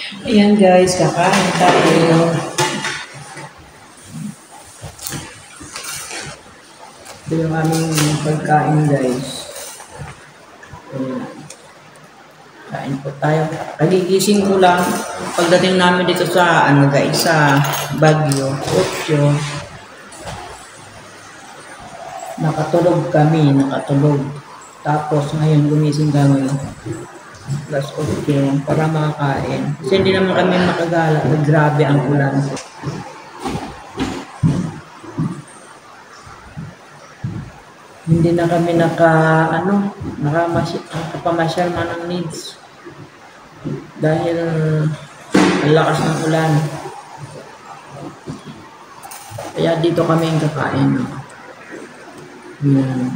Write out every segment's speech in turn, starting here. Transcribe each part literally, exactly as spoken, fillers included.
Ayan guys, kakain tayo. Ito yung aming pagkain guys. Ayan. Kain po tayo. Kagigising ko lang. Pagdating namin dito sa ano guys, sa Baguio, Otyo. Nakatulog kami, nakatulog. Tapos ngayon gumising kami. Plus okay, para makakain. Kasi hindi naman kami makagala. Grabe ang ulan. Hindi na kami naka, ano, nakapamasyal man ng needs. Dahil ang lakas ng ulan. Kaya dito kami yung kakain. Yan.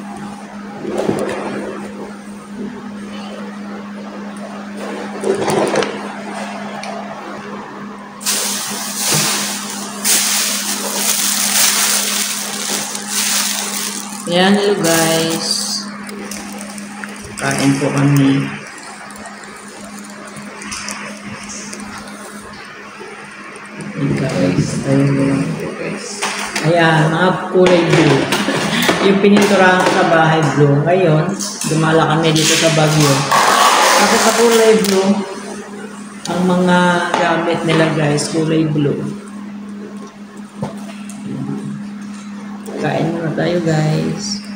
Ayan, hello guys. Kain po kami. Guys, ayun. Ayan, mga kulay blue. Yung pininturahan ko sa bahay blue. Ngayon, dumala kami dito sa Baguio. Kasi sa kulay blue, ang mga gamit nila guys, kulay blue. Kain muna tayo guys.